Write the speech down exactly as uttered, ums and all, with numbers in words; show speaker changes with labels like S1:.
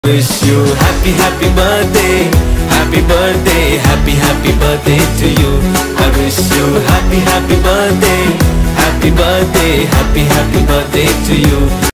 S1: Wish you happy happy birthday, happy birthday, happy happy birthday to you. I wish you happy happy birthday, happy birthday, happy happy birthday to you.